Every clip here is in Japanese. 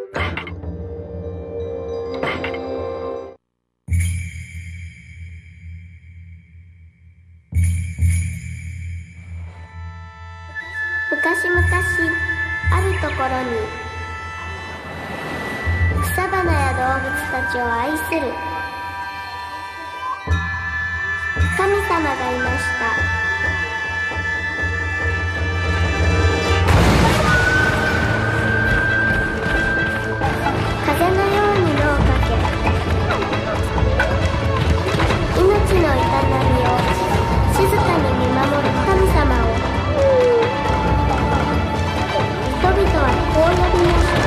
昔々あるところに草花や動物たちを愛する神様がいました。風のように野をかけ、命の営みを静かに見守る神様を人々はこう呼びました。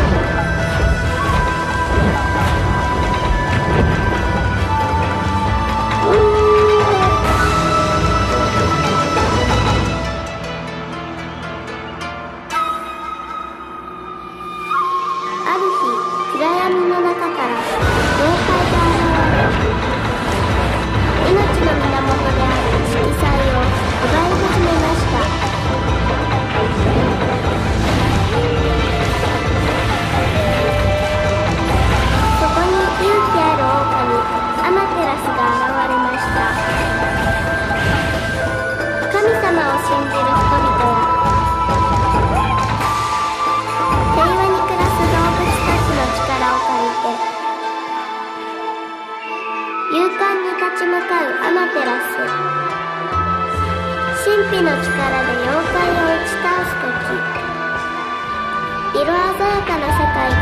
ある日、暗闇の中から妖怪が現れ、命の源である色彩を奪い始めました。そこに勇気ある狼アマテラスが現れました。神様を信じる人々や平和に暮らす動物たちの力を借りて勇敢に立ち向かうアマテラス。神秘の力で妖怪を打ち倒すとき、色鮮やかな世界が